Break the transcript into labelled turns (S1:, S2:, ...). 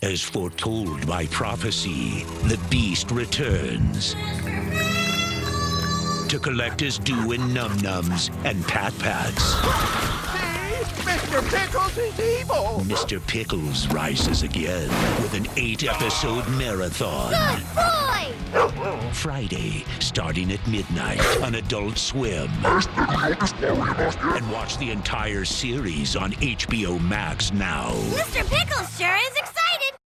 S1: As foretold by prophecy, the beast returns to collect his due in num-nums and pat-pats.
S2: Mr. Pickles is evil!
S1: Mr. Pickles rises again with an 8-episode marathon.
S3: Good boy!
S1: Friday, starting at midnight on Adult Swim. And watch the entire series on HBO Max now.
S3: Mr. Pickles sure is excited!